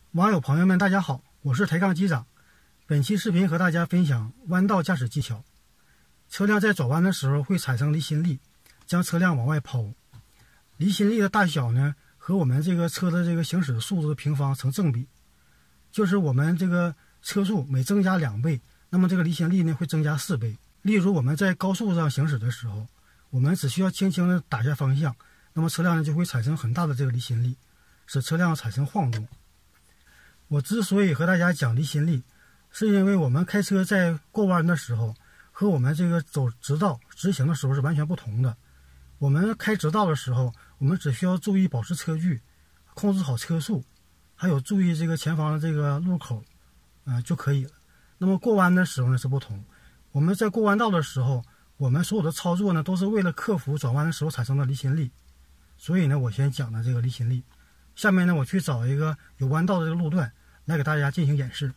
网友朋友们，大家好，我是抬杠机长。本期视频和大家分享弯道驾驶技巧。车辆在转弯的时候会产生离心力，将车辆往外抛。离心力的大小呢，和我们这个车的这个行驶速度的平方成正比，就是我们这个车速每增加2倍，那么这个离心力呢会增加4倍。例如我们在高速上行驶的时候，我们只需要轻轻的打下方向，那么车辆呢就会产生很大的这个离心力，使车辆产生晃动。我之所以和大家讲离心力，是因为我们开车在过弯的时候，和我们这个走直道直行的时候是完全不同的。我们开直道的时候，我们只需要注意保持车距，控制好车速，还有注意这个前方的这个路口，就可以了。那么过弯的时候呢是不同，我们在过弯道的时候，我们所有的操作呢都是为了克服转弯的时候产生的离心力，所以呢我先讲的这个离心力。下面呢我去找一个有弯道的这个路段来给大家进行演示。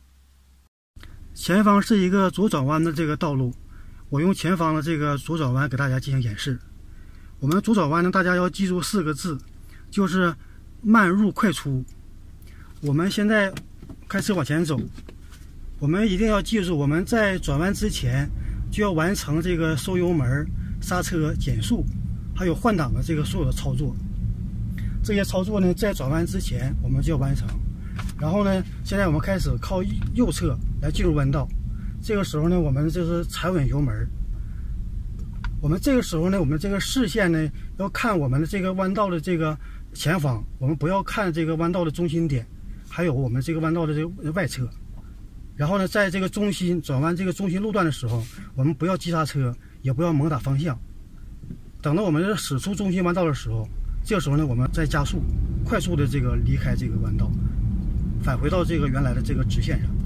前方是一个左转弯的这个道路，我用前方的这个左转弯给大家进行演示。我们左转弯呢，大家要记住4个字，就是慢入快出。我们现在开车往前走，我们一定要记住，我们在转弯之前就要完成这个收油门、刹车、减速，还有换挡的这个所有的操作。这些操作呢，在转弯之前我们就要完成。然后呢，现在我们开始靠右侧来进入弯道。这个时候呢，我们就是踩稳油门。我们这个时候呢，我们这个视线呢，要看我们的这个弯道的这个前方，我们不要看这个弯道的中心点，还有我们这个弯道的这个外侧。然后呢，在这个中心转弯这个中心路段的时候，我们不要急刹车，也不要猛打方向。等到我们驶出中心弯道的时候，这个时候呢，我们再加速，快速的这个离开这个弯道，返回到这个原来的这个直线上。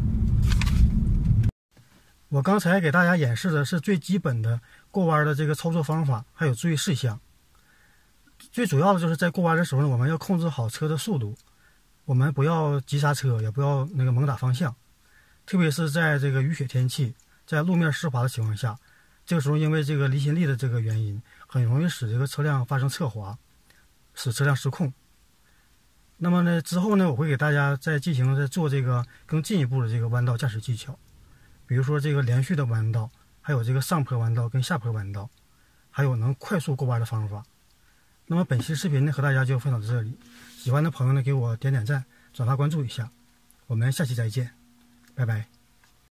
我刚才给大家演示的是最基本的过弯的这个操作方法，还有注意事项。最主要的就是在过弯的时候呢，我们要控制好车的速度，我们不要急刹车，也不要猛打方向。特别是在这个雨雪天气，在路面湿滑的情况下，这个时候因为这个离心力的这个原因，很容易使这个车辆发生侧滑，使车辆失控。那么呢，之后呢，我会给大家再做这个更进一步的这个弯道驾驶技巧，比如说这个连续的弯道，还有这个上坡弯道跟下坡弯道，还有能快速过弯的方法。那么本期视频呢，和大家就分享到这里。喜欢的朋友呢，给我点赞、转发、关注一下。我们下期再见，拜拜。